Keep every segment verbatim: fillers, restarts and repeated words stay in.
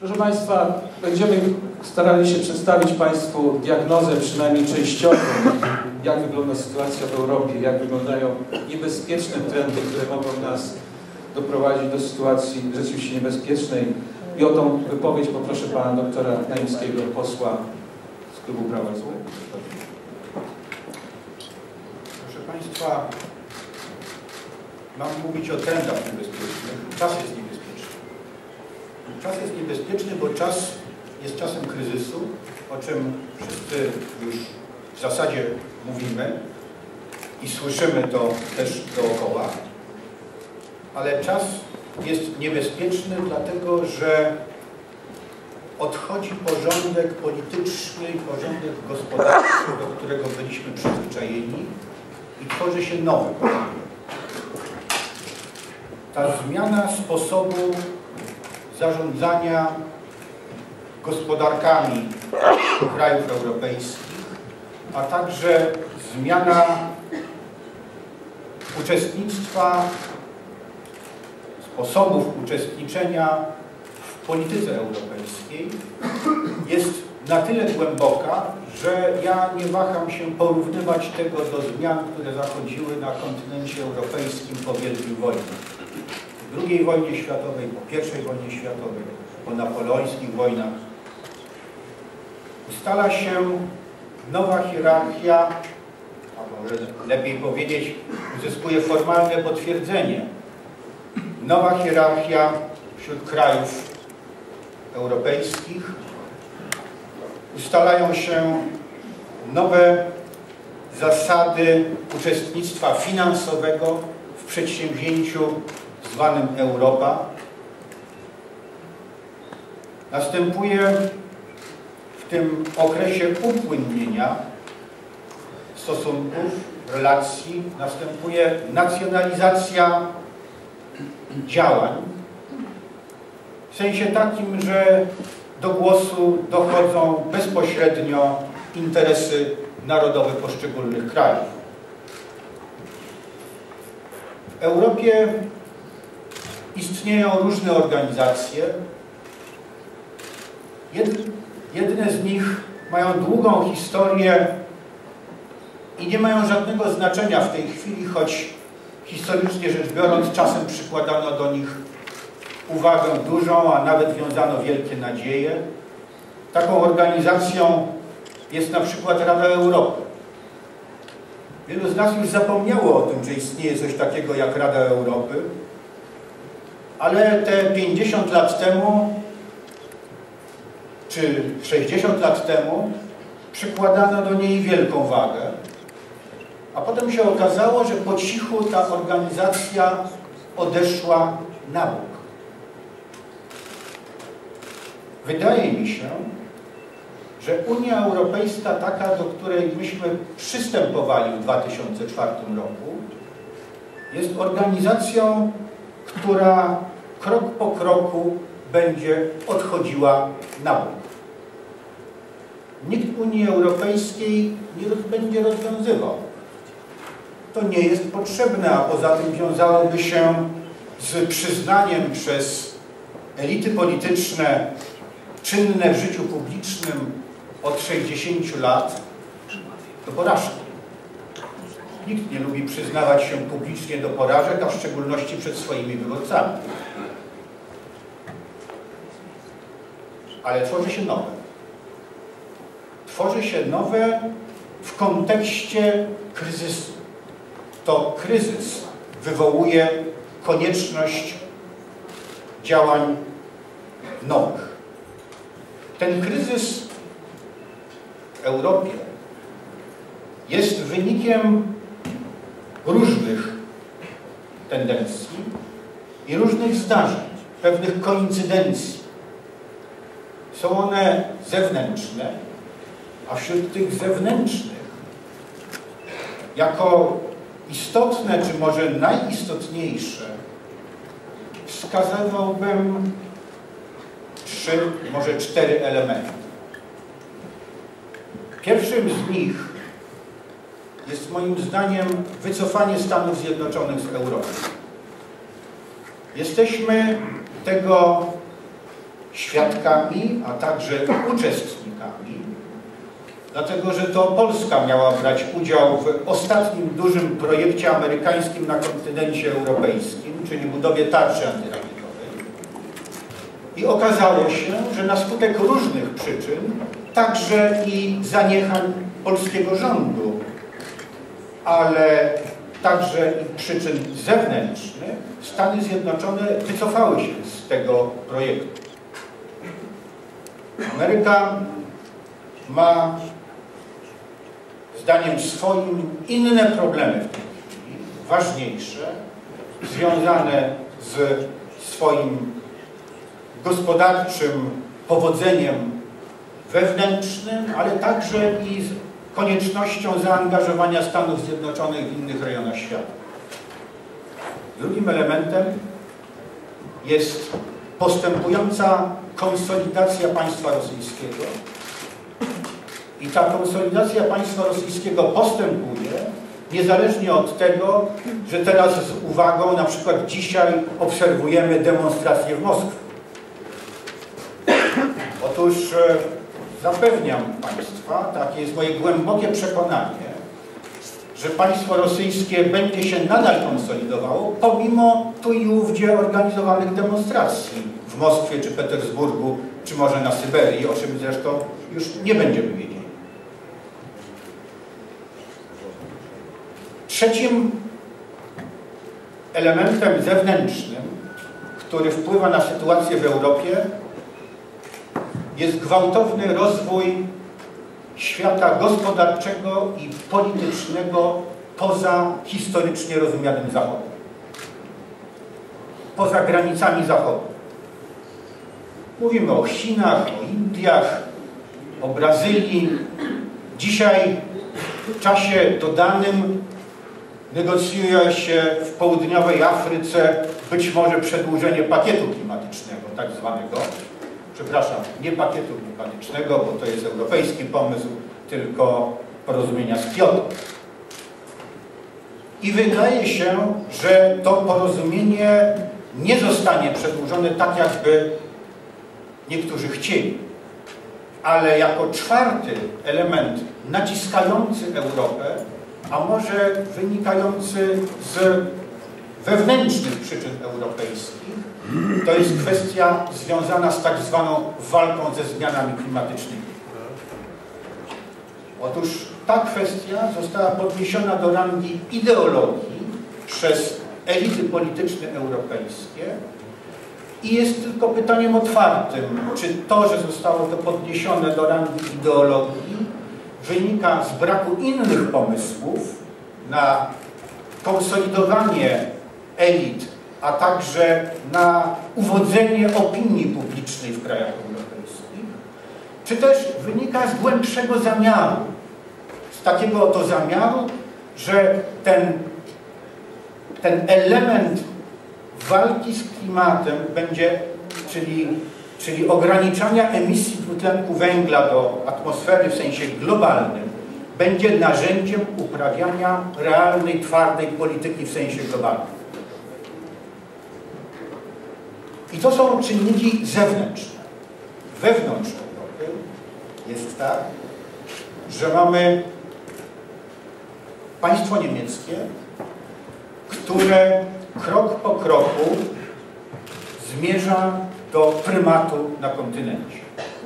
Proszę Państwa, będziemy starali się przedstawić Państwu diagnozę przynajmniej częściową, jak wygląda sytuacja w Europie, jak wyglądają niebezpieczne trendy, które mogą nas doprowadzić do sytuacji rzeczywiście niebezpiecznej. I o tą wypowiedź poproszę Pana doktora Naimskiego, posła z Klubu Prawa i Sprawiedliwości. Proszę Państwa, mam mówić o trendach niebezpiecznych. Czas jest niebezpieczny. Czas jest niebezpieczny, bo czas jest czasem kryzysu, o czym wszyscy już w zasadzie mówimy i słyszymy to też dookoła. Ale czas jest niebezpieczny, dlatego że odchodzi porządek polityczny i porządek gospodarczy, do którego byliśmy przyzwyczajeni, i tworzy się nowy porządek. Ta zmiana sposobu zarządzania gospodarkami krajów europejskich, a także zmiana uczestnictwa, sposobów uczestniczenia w polityce europejskiej jest na tyle głęboka, że ja nie waham się porównywać tego do zmian, które zachodziły na kontynencie europejskim po wielkiej wojnie. Po drugiej wojnie światowej, po pierwszej wojnie światowej, po napoleońskich wojnach. Ustala się nowa hierarchia, a może lepiej powiedzieć, uzyskuje formalne potwierdzenie. Nowa hierarchia wśród krajów europejskich. Ustalają się nowe zasady uczestnictwa finansowego w przedsięwzięciu zwanym Europa. Następuje w tym okresie upłynnienia stosunków, relacji, następuje nacjonalizacja działań, w sensie takim, że do głosu dochodzą bezpośrednio interesy narodowe poszczególnych krajów. W Europie istnieją różne organizacje. Jedne z nich mają długą historię i nie mają żadnego znaczenia w tej chwili, choć historycznie rzecz biorąc czasem przykładano do nich uwagę dużą, a nawet wiązano wielkie nadzieje. Taką organizacją jest na przykład Rada Europy. Wielu z nas już zapomniało o tym, że istnieje coś takiego jak Rada Europy, ale te pięćdziesiąt lat temu czy sześćdziesiąt lat temu przykładano do niej wielką wagę, a potem się okazało, że po cichu ta organizacja odeszła na bok. Wydaje mi się, że Unia Europejska, taka, do której myśmy przystępowali w dwa tysiące czwartym roku, jest organizacją, która krok po kroku będzie odchodziła na bok. Nikt Unii Europejskiej nie będzie rozwiązywał. To nie jest potrzebne, a poza tym wiązałoby się z przyznaniem przez elity polityczne czynne w życiu publicznym od sześćdziesięciu lat do porażki. Nikt nie lubi przyznawać się publicznie do porażek, a w szczególności przed swoimi wyborcami. Ale tworzy się nowe. Tworzy się nowe w kontekście kryzysu. To kryzys wywołuje konieczność działań nowych. Ten kryzys w Europie jest wynikiem różnych tendencji i różnych zdarzeń, pewnych koincydencji. Są one zewnętrzne, a wśród tych zewnętrznych jako istotne, czy może najistotniejsze, wskazywałbym trzy, może cztery elementy. Pierwszym z nich jest moim zdaniem wycofanie Stanów Zjednoczonych z Europy. Jesteśmy tego świadkami, a także uczestnikami, dlatego że to Polska miała brać udział w ostatnim dużym projekcie amerykańskim na kontynencie europejskim, czyli budowie tarczy antyrakietowej. I okazało się, że na skutek różnych przyczyn, także i zaniechań polskiego rządu, ale także i przyczyn zewnętrznych, Stany Zjednoczone wycofały się z tego projektu. Ameryka ma, zdaniem swoim, inne problemy w tej chwili, ważniejsze, związane z swoim gospodarczym powodzeniem wewnętrznym, ale także i z koniecznością zaangażowania Stanów Zjednoczonych w innych rejonach świata. Drugim elementem jest postępująca konsolidacja państwa rosyjskiego. I ta konsolidacja państwa rosyjskiego postępuje niezależnie od tego, że teraz z uwagą na przykład dzisiaj obserwujemy demonstracje w Moskwie. Otóż zapewniam Państwa, takie jest moje głębokie przekonanie, że państwo rosyjskie będzie się nadal konsolidowało, pomimo tu i ówdzie organizowanych demonstracji w Moskwie, czy Petersburgu, czy może na Syberii, o czym zresztą już nie będziemy wiedzieli. Trzecim elementem zewnętrznym, który wpływa na sytuację w Europie, jest gwałtowny rozwój świata gospodarczego i politycznego poza historycznie rozumianym Zachodem. Poza granicami Zachodu. Mówimy o Chinach, o Indiach, o Brazylii. Dzisiaj w czasie dodanym negocjuje się w południowej Afryce być może przedłużenie pakietu klimatycznego, tak zwanego. Przepraszam, nie pakietu klimatycznego, bo to jest europejski pomysł, tylko porozumienia z Kioto. I wydaje się, że to porozumienie nie zostanie przedłużone tak, jakby niektórzy chcieli. Ale jako czwarty element naciskający Europę, a może wynikający z wewnętrznych przyczyn europejskich, to jest kwestia związana z tak zwaną walką ze zmianami klimatycznymi. Otóż ta kwestia została podniesiona do rangi ideologii przez elity polityczne europejskie i jest tylko pytaniem otwartym, czy to, że zostało to podniesione do rangi ideologii, wynika z braku innych pomysłów na konsolidowanie elit, a także na uwodzenie opinii publicznej w krajach europejskich, czy też wynika z głębszego zamiaru, z takiego oto zamiaru, że ten, ten element walki z klimatem będzie, czyli, czyli ograniczania emisji dwutlenku węgla do atmosfery w sensie globalnym, będzie narzędziem uprawiania realnej, twardej polityki w sensie globalnym. I to są czynniki zewnętrzne. Wewnątrz Europy jest tak, że mamy państwo niemieckie, które krok po kroku zmierza do prymatu na kontynencie.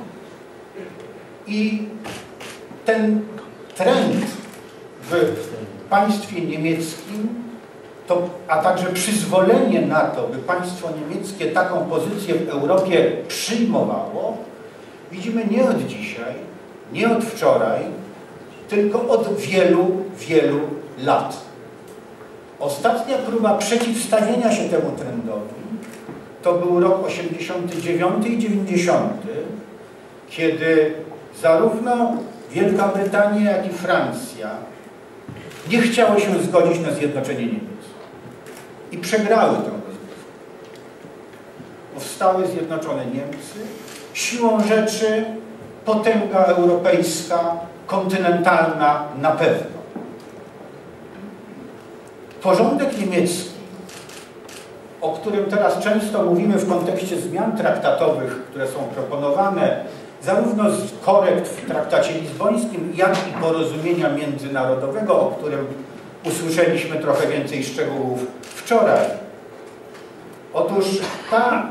I ten trend w państwie niemieckim, to, a także przyzwolenie na to, by państwo niemieckie taką pozycję w Europie przyjmowało, widzimy nie od dzisiaj, nie od wczoraj, tylko od wielu, wielu lat. Ostatnia próba przeciwstawienia się temu trendowi to był rok osiemdziesiąty dziewiąty i dziewięćdziesiąty, kiedy zarówno Wielka Brytania, jak i Francja nie chciały się zgodzić na zjednoczenie Niemiec. I przegrały tę rozgrywkę. Powstały zjednoczone Niemcy, siłą rzeczy potęga europejska, kontynentalna na pewno. Porządek niemiecki o którym teraz często mówimy w kontekście zmian traktatowych, które są proponowane, zarówno z korekt w traktacie lizbońskim, jak i porozumienia międzynarodowego, o którym usłyszeliśmy trochę więcej szczegółów wczoraj. Otóż ta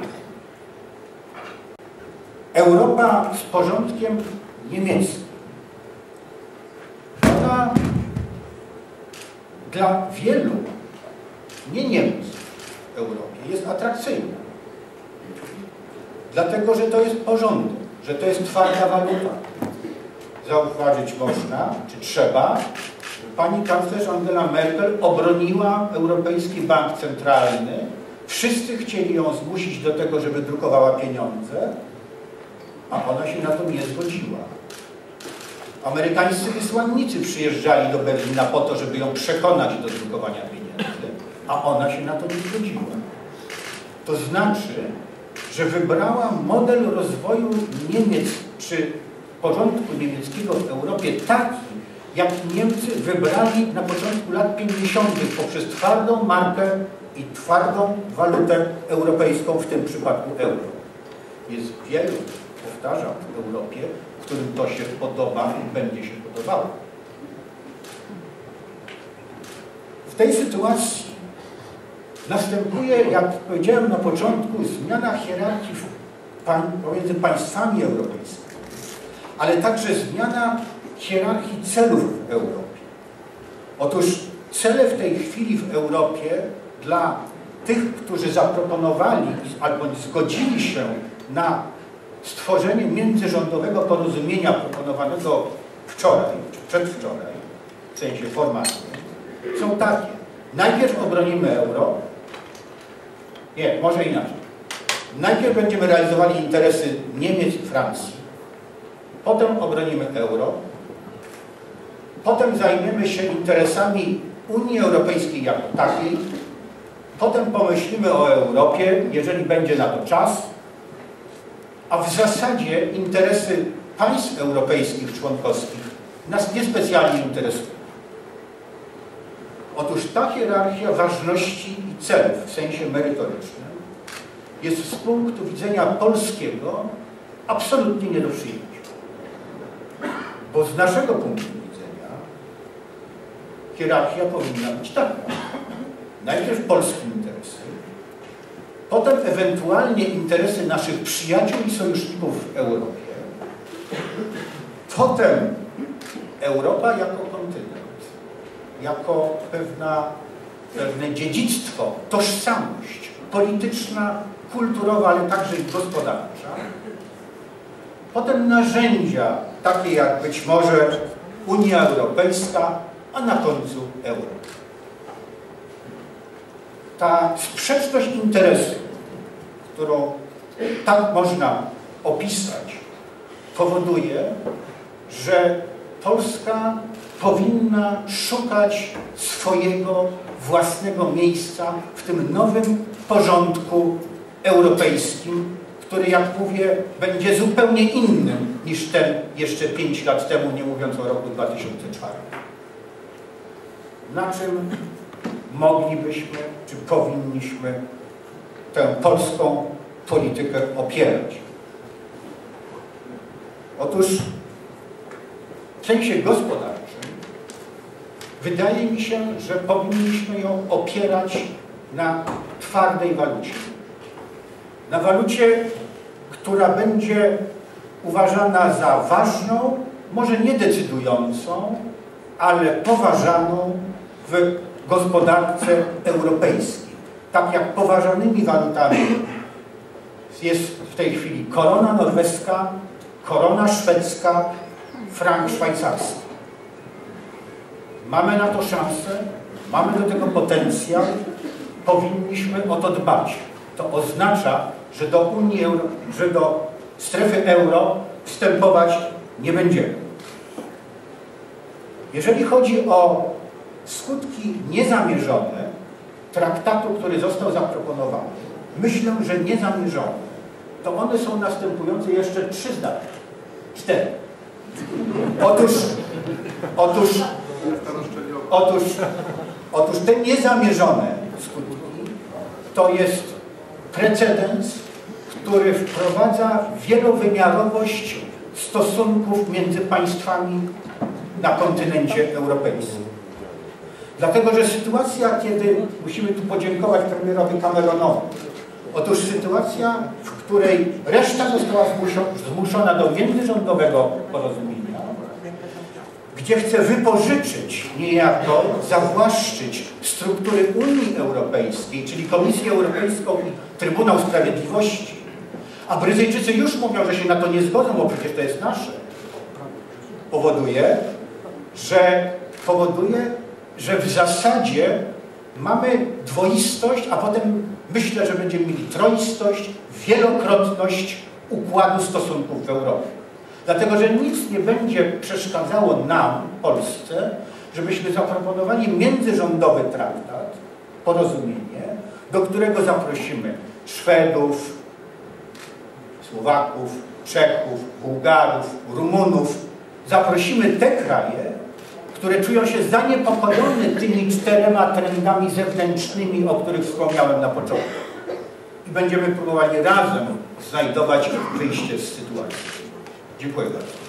Europa z porządkiem niemieckim, ona dla wielu, nie Niemców w Europie, jest atrakcyjna. Dlatego, że to jest porządek, że to jest twarda waluta. Zauważyć można, czy trzeba, że pani kanclerz Angela Merkel obroniła Europejski Bank Centralny. Wszyscy chcieli ją zmusić do tego, żeby drukowała pieniądze, a ona się na to nie zgodziła. Amerykańscy wysłannicy przyjeżdżali do Berlina po to, żeby ją przekonać do drukowania pieniędzy, a ona się na to nie zgodziła. To znaczy, że wybrała model rozwoju Niemiec czy porządku niemieckiego w Europie taki, jak Niemcy wybrali na początku lat pięćdziesiątych poprzez twardą markę i twardą walutę europejską, w tym przypadku euro. Jest wielu, powtarzam, w Europie, którym to się podoba i będzie się podobało. W tej sytuacji następuje, jak powiedziałem na początku, zmiana hierarchii pomiędzy państwami europejskimi, ale także zmiana hierarchii celów w Europie. Otóż cele w tej chwili w Europie dla tych, którzy zaproponowali albo zgodzili się na stworzenie międzyrządowego porozumienia proponowanego wczoraj, czy przedwczoraj, w sensie formalnym, są takie. Najpierw obronimy euro. Nie, może inaczej. Najpierw będziemy realizowali interesy Niemiec i Francji. Potem obronimy euro. Potem zajmiemy się interesami Unii Europejskiej jako takiej. Potem pomyślimy o Europie, jeżeli będzie na to czas. A w zasadzie interesy państw europejskich członkowskich nas niespecjalnie interesują. Otóż ta hierarchia ważności i celów w sensie merytorycznym jest z punktu widzenia polskiego absolutnie nie do przyjęcia. Bo z naszego punktu widzenia hierarchia powinna być taka. Najpierw polskie interesy, potem ewentualnie interesy naszych przyjaciół i sojuszników w Europie, potem Europa jako kontynent, jako pewna, pewne dziedzictwo, tożsamość polityczna, kulturowa, ale także i gospodarcza. Potem narzędzia, takie jak być może Unia Europejska, a na końcu euro. Ta sprzeczność interesów, którą tak można opisać, powoduje, że Polska powinna szukać swojego własnego miejsca w tym nowym porządku europejskim, który, jak mówię, będzie zupełnie innym niż ten jeszcze pięć lat temu, nie mówiąc o roku dwa tysiące czwartym. Na czym moglibyśmy, czy powinniśmy tę polską politykę opierać? Otóż w sensie gospodarczym wydaje mi się, że powinniśmy ją opierać na twardej walucie. Na walucie, która będzie uważana za ważną, może nie decydującą, ale poważaną w gospodarce europejskiej. Tak jak poważanymi walutami jest w tej chwili korona norweska, korona szwedzka, frank szwajcarski. Mamy na to szansę, mamy do tego potencjał, powinniśmy o to dbać. To oznacza, że do Unii Euro, że do strefy euro wstępować nie będziemy. Jeżeli chodzi o skutki niezamierzone traktatu, który został zaproponowany, myślę, że niezamierzone, to one są następujące, jeszcze trzy zdania. Cztery. Otóż, otóż, otóż, otóż te niezamierzone skutki to jest precedens, który wprowadza wielowymiarowość stosunków między państwami na kontynencie europejskim. Dlatego, że sytuacja, kiedy musimy tu podziękować premierowi Cameronowi, otóż sytuacja, w której reszta została zmuszona do międzyrządowego porozumienia, gdzie chce wypożyczyć, niejako zawłaszczyć struktury Unii Europejskiej, czyli Komisję Europejską i Trybunał Sprawiedliwości, a Brytyjczycy już mówią, że się na to nie zgodzą, bo przecież to jest nasze, powoduje, że powoduje, że w zasadzie mamy dwoistość, a potem myślę, że będziemy mieli troistość, wielokrotność układu stosunków w Europie. Dlatego, że nic nie będzie przeszkadzało nam, Polsce, żebyśmy zaproponowali międzyrządowy traktat, porozumienie, do którego zaprosimy Szwedów, Słowaków, Czechów, Bułgarów, Rumunów. Zaprosimy te kraje, które czują się zaniepokojone tymi czterema trendami zewnętrznymi, o których wspomniałem na początku. I będziemy próbowali razem znajdować wyjście z sytuacji. Dziękuję bardzo.